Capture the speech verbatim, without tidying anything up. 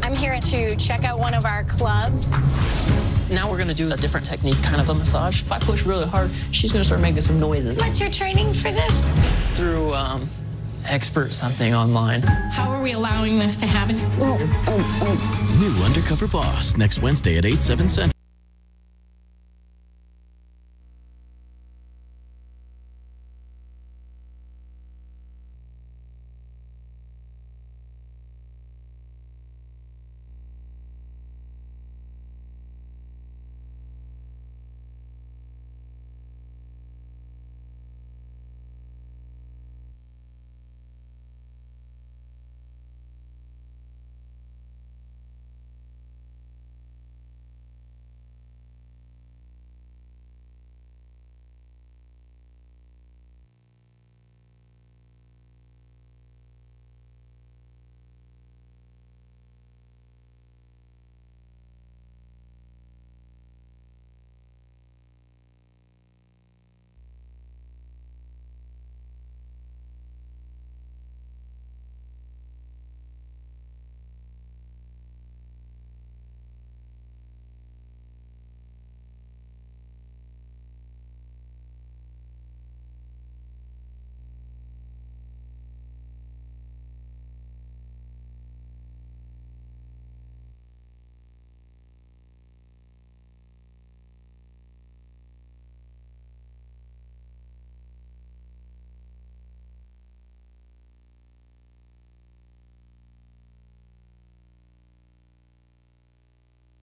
I'm here to check out one of our clubs. Now we're going to do a different technique, kind of a massage. If I push really hard, she's going to start making some noises. What's your training for this? Through um, expert something online. How are we allowing this to happen? New Undercover Boss, next Wednesday at eight, seven Central.